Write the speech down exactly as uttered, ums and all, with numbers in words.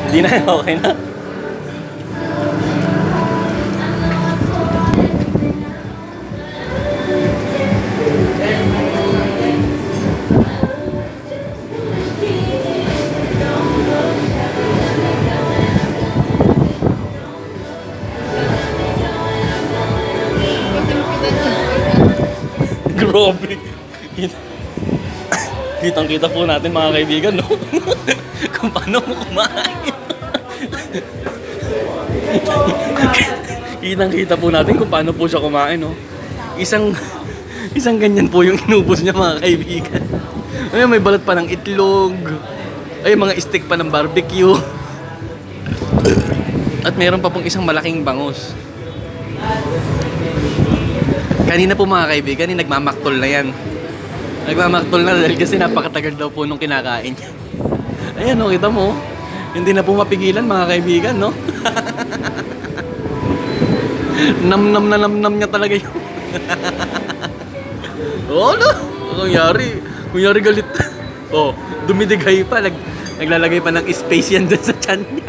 Hindi na, okay na. Grabe. Kitang-kita po natin mga kaibigan, no? Kung paano mo kumain. Kitang-kita po natin kung paano po siya kumain, no? Isang isang ganyan po yung inubos niya mga kaibigan. Ay, may balat pa ng itlog. Ay, mga stick pa ng barbecue. At meron pa pong isang malaking bangus. Kanina po mga kaibigan, eh, nagmamaktol na yan. Nagmamaktol na dahil kasi napakatagal daw po nung kinakain niya. Ayan, no, kita mo. Hindi na po mapigilan mga kaibigan, no? Nam-nam na nam-nam niya talaga yun. Oo, no? Kunyari, kunyari galit. Oh, dumidigay pa. Nag, naglalagay pa ng space yan dun sa tiyan niya.